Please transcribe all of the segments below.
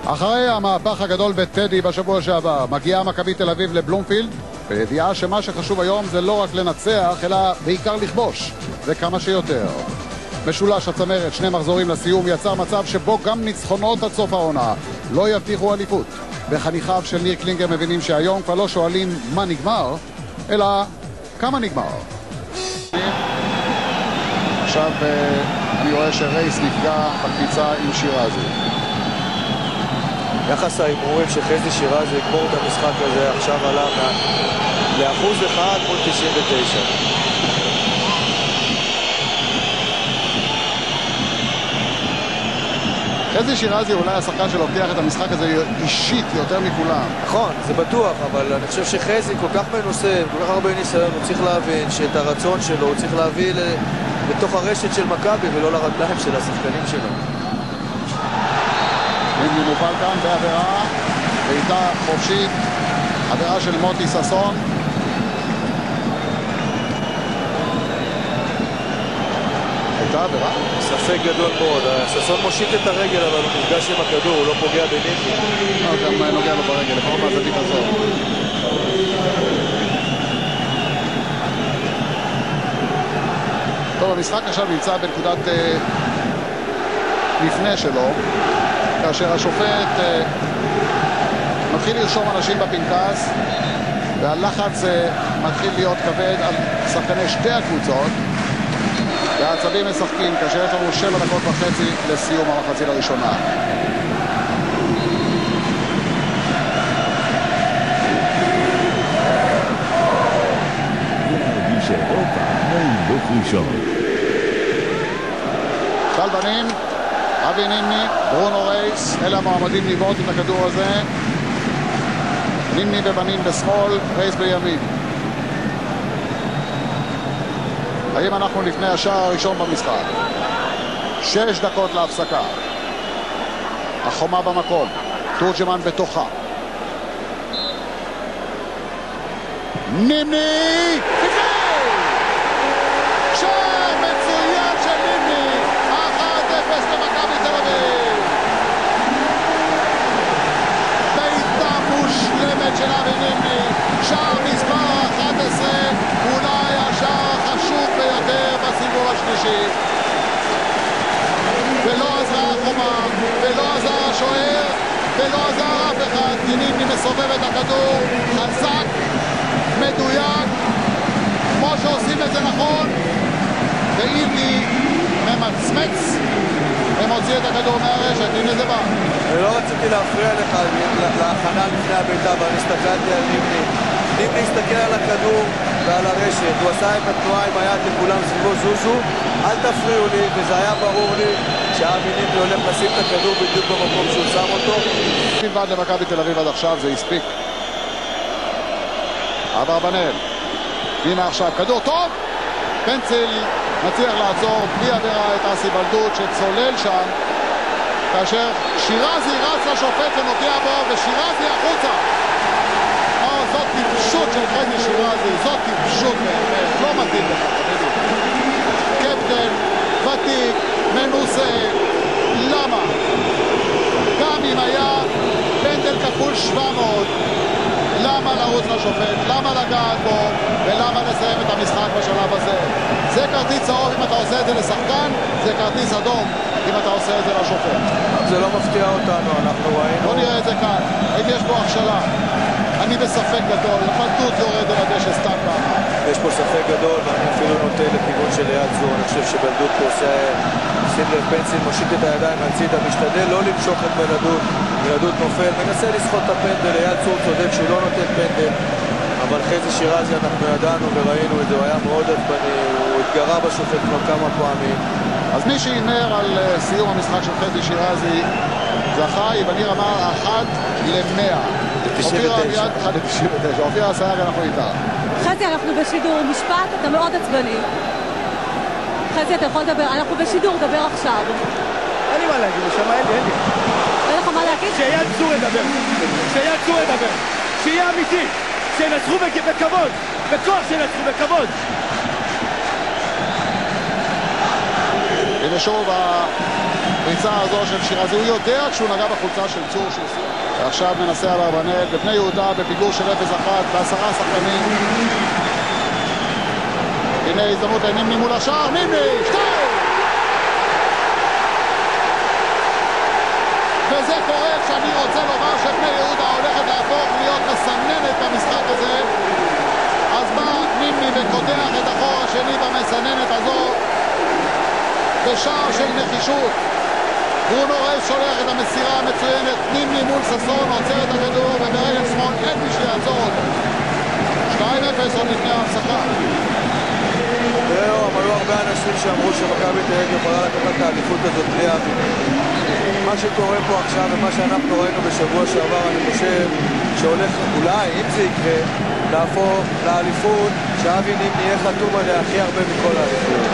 אחרי המהפך הגדול בטדי בשבוע שעבר, מגיעה מכבי תל אביב לבלומפילד, בידיעה שמה שחשוב היום זה לא רק לנצח, אלא בעיקר לכבוש, וכמה שיותר. משולש הצמרת, 2 מחזורים לסיום, יצר מצב שבו גם ניצחונות עד סוף העונה לא יבטיחו אליפות. וחניכיו של ניר קלינגר מבינים שהיום כבר לא שואלים מה נגמר, אלא כמה נגמר. עכשיו אני רואה שרייס נפגע בקפיצה עם שירזי. יחס ההימורים שחזי שירזי יגמור את המשחק הזה עכשיו עלה ל1% מול 99. חזי שירזי אולי השחקן שלוקח את המשחק הזה אישית יותר מכולם. נכון, זה בטוח, אבל אני חושב שחזי כל כך מנוסה, כל כך הרבה ניסיון, הוא צריך להבין שאת הרצון שלו הוא צריך להביא לתוך הרשת של מכבי ולא לרגליים של השחקנים שלו. נימני מופל כאן בעבירה, בעיטה חופשית, עבירה של מוטי ססון. הייתה עבירה? ספק גדול מאוד, ססון מושיט את הרגל אבל הוא נפגש עם הכדור, הוא לא פוגע בנימני. גם נוגע לו ברגל, לפחות מהזווית הזאת. טוב, המשחק עכשיו נמצא בנקודת לפני שלו, כאשר השופט מתחיל לרשום אנשים בפנקס והלחץ מתחיל להיות כבד על שחקני שתי הקבוצות והעצבים משחקים כאשר יש לנו 7 דקות וחצי לסיום המחצית הראשונה. טל בנים, אבי נימני, ברונו רייס, אלה המועמדים לבעוט את הכדור הזה. נימני ובנים בשמאל, רייס בימין. האם אנחנו לפני השער הראשון במשחק? 6 דקות להפסקה. החומה במקום, תורג'מן בתוכה. נימני! שער מצוין של נימני! 1-0 למכבי תל אביב. בעיטה מושלמת של אבי נימני, שער מספר 11, אולי השער החשוב ביותר בסיבוב השלישי. ולא עזרה החומה, ולא עזר השוער, ולא עזר אף אחד, כי נימני מסובב את הכדור חזק, מדויק, כמו שעושים את זה נכון, ואיבני ממצמץ ומוציא את הכדור מהרשת. הנה זה בא. אני לא רציתי להפריע לך להכנה לפני הביתה, אבל הסתכלתי על נימני. נימני הסתכל על הכדור ועל הרשת, הוא עשה את התנועה עם היד לכולם סביבו זוזו, אל תפריעו לי, וזה היה ברור לי שאבי נימני הולך לשים את הכדור בדיוק במקום שהוא שם אותו. בלבד למכבי תל אביב עד עכשיו, זה הספיק. אברבנאל, הנה עכשיו כדור טוב, פנציל מצליח לעצור בלי עבירה את אסי בלדות שצולל שם, כאשר שירזי רץ לשופט ונוגע בו ושירזי החוצה. זאת טיפשות של חזי שירזי, זאת טיפשות באמת, לא מתאים לך. קפטן, ותיק, מנוסה, למה? גם אם היה פנדל כפול 700, למה לרוץ לשופט, למה לגעת בו ולמה לסיים את המשחק בשלב הזה? זה כרטיס צהוב אם אתה עושה את זה לשחקן, זה כרטיס אדום אם אתה עושה את זה לשופט. זה לא מפתיע אותנו, אנחנו ראינו. בוא נראה את זה כאן, האם יש פה הכשלה? אני בספק גדול, בלדות יורד על הדשא סתם ככה. יש פה ספק גדול ואני אפילו נוטה לכיוון של ליד זו. אני חושב שבלדות פה עושה שים לב, פנציל מושיט את הידיים הצידה, משתדל לא למשוך את בלדות, בלדות נופל, מנסה לסחוט את הפנדל. ליד צור צודק שהוא לא נותן פנדל, אבל חזי שירזי אנחנו ידענו וראינו את זה, הוא היה מאוד עצבני, הוא התגרה בשופט כבר כמה פעמים. אז מי שהימר על סיום המשחק של חזי שירזי זכה, יבניר אמר 1-100. 99. אופיר אסייג, אנחנו איתה. חזי, אנחנו בשידור, משפט, אתה מאוד עצבני. חזי, אתה יכול לדבר, אנחנו בשידור, דבר עכשיו. אין לי מה להגיד, נשמה, אין לי. אין לך מה להגיד? שיד צור ידבר, שיד צור ידבר, שיהיה אמיתי, שינצחו בכבוד, בכוח שינצחו בכבוד. הנה שוב הפריצה הזו של שירזי, הוא יודע כשהוא נגע בחולצה של צור ועכשיו מנסה על אברבנאל בבני יהודה בפיגור של 0-1 ב10 שחקנים. הנה הזדמנות לנימני מול השער, נימני, 2! וזה קורה כשאני רוצה לומר שבני יהודה הולכת להפוך להיות מסננת במשחק הזה. אז בא נימני וקודח את החור השני במסננת הזו בשער של נחישות. ברונו רייס שולח את המסירה המצוינת, נימני מול ססון עוצר את הכדור וברגל שמאל אין מי שיעצור אותו. 2-0 עוד לפני ההפסקה. זהו, אבל היו הרבה אנשים שאמרו שמכבי תל אביב יכולה לקחת את האליפות הזאת בלי אבי. מה שקורה פה עכשיו ומה שאנחנו ראינו בשבוע שעבר, אני חושב שהולך אולי, אם זה יקרה, להפוך לאליפות שאבי נימני יהיה חתום עליה הכי הרבה מכל האליפות.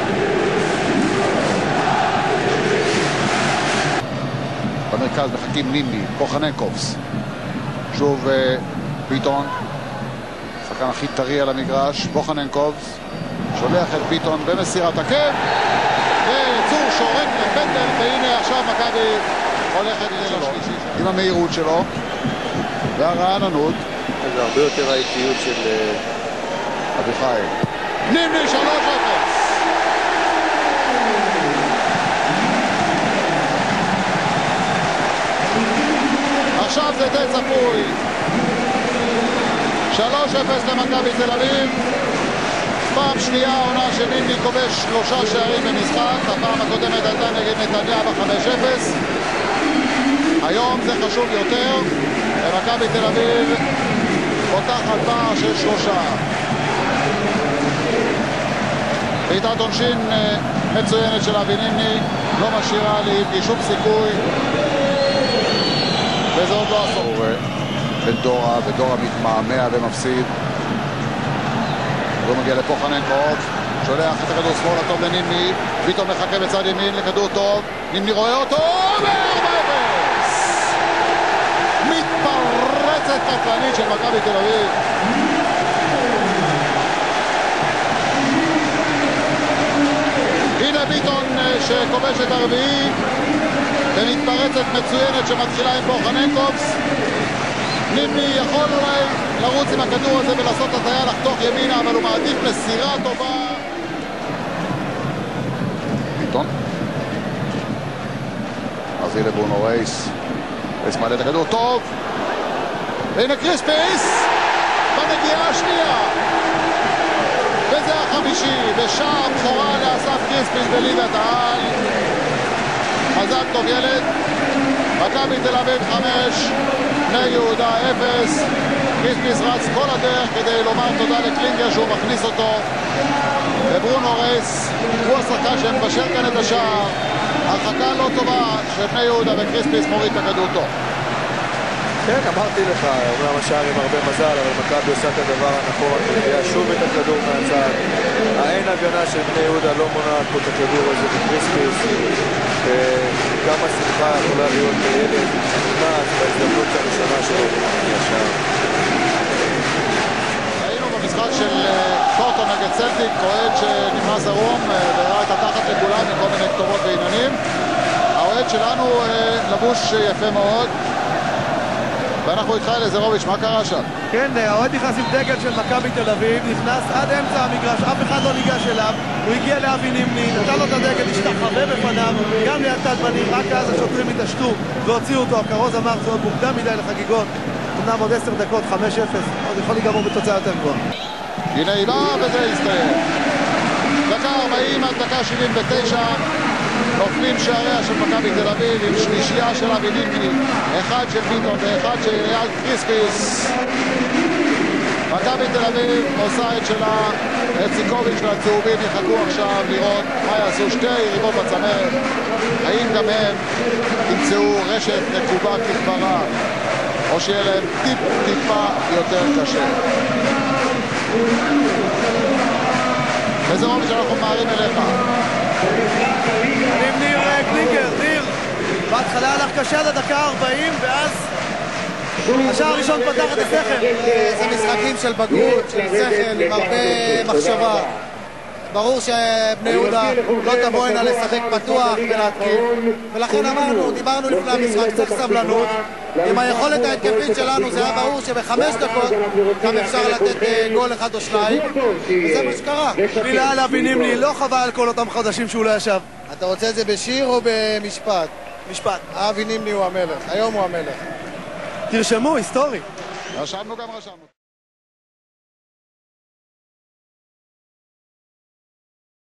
במרכז מחכים נימני, פוחננקובס, שוב ביטון, שחקן הכי טרי על המגרש, פוחננקובס שולח את ביטון במסירת עקב וצור שורק לפנדל, והנה עכשיו מכבי הולכת לשלישי עם המהירות שלו והרעננות. זה הרבה יותר האיטיות של אביחי. נימני 3-0. עכשיו זה די צפוי. 3-0 למכבי תל אביב. פעם שנייה העונה שנימני כובש 3 שערים במשחק. הפעם הקודמת הייתה נגד נתניה ב-5-0. היום זה חשוב יותר. ומכבי תל אביב פותחת פער של 3. בעיטת עונשין מצוינת של אבי נימני, לא משאירה לי שום סיכוי. וזה עוד לא הסוף. בין דורה, ודורה מתמהמה ומפסיד. הוא מגיע לפוחננקוב, שולח את הכדור שמאל הטוב לנימני, ביטון מחכה בצד ימין לכדור טוב, נימני רואה אותו, ו-4-0! מתפרצת קטלנית של מכבי תל אביב. הנה ביטון שכובש את הרביעי, ומתפרצת מצוינת שמתחילה עם פוחננקובס. נימני יכול אולי לרוץ עם הכדור הזה ולעשות הטיה לחתוך ימינה, אבל הוא מעדיף מסירה טובה. ביטון. אז הנה ברונו רייס. רייס מעלה את הכדור טוב. והנה קריספיס בנגיעה השנייה. וזה החמישי. בשער בכורה לאסף קריספיס בליגת העל. מזל טוב ילד. מכבי תל אביב 5, בני יהודה 0. קריספיס רץ כל הדרך כדי לומר תודה לקלינגר שהוא מכניס אותו. וברונו רייס הוא השחקן שמבשל כאן את השער. הרחקה לא טובה של בני יהודה וקריספיס מוריד את הכדור טוב. כן, אמרתי לך, אומנם השער עם הרבה מזל, אבל מכבי עושה את הדבר הנכון, מביאה שוב את הכדור מהצד. האין הגנה של בני יהודה לא מונעת פה את הכדור הזה בקריספיס. כמה שמחה יכולה להיות לילד נכנס בהזדמנות הראשונה שלו לשער. היינו במשחק של פורטו נגד צלטיק, אוהד שנכנס ערום וראה את התחת לכולם עם כל מיני כתובות ועניינים. האוהד שלנו לבוש יפה מאוד. ואנחנו איתך אלעזרוביץ', מה קרה שם? כן, האוהד נכנס עם דגל של מכבי תל אביב, נכנס עד אמצע המגרש, אף אחד לא ניגש אליו, הוא הגיע לאבי נימני, נתן לו את הדגל, השתחווה בפניו, גם ליד תדמנים, רק אז השוטרים התעשתו והוציאו אותו. הכרוז אמר זה עוד מוקדם מדי לחגיגות, אמנם עוד 10 דקות, 5-0, עוד יכול להיגמר בתוצאה יותר גבוהה. הנה היא באה וזה הסתיים. דקה 40 עד דקה 79. נופלים שעריה של מכבי תל אביב עם שלישייה של אבי נימני, אחד של ביטון ואחד של אייל קריספיס. מכבי תל אביב עושה את שלה. ציקוביץ' והצהובים יחכו עכשיו לראות מה יעשו שתי יריבות בצמרת. האם גם הם ימצאו רשת נקובה כדברה או שיהיה להם טיפה יותר קשה. אלעזרוביץ', אנחנו מערים אליך. אני עם ניר קלינגר, ניר בהתחלה הלך קשה עד הדקה 40 ואז השער הראשון פתח את השכל. זה משחקים של בגרות, של שכל, עם הרבה מחשבה. ברור שבני יהודה לא תבוא הנה לשחק פתוח ולהתקיף, ולכן אמרנו, דיברנו לפני המשחק, צריך סבלנות. עם היכולת ההתקפית שלנו זה היה ברור שבחמש דקות גם אפשר לתת גול אחד או שניים, וזה מה שקרה. מילה על אבי נימני, לא חבל על כל אותם חודשים שהוא לא ישב. אתה רוצה את זה בשיר או במשפט? משפט. אבי נימני הוא המלך, היום הוא המלך. תרשמו, היסטורי. רשמנו גם רשמנו.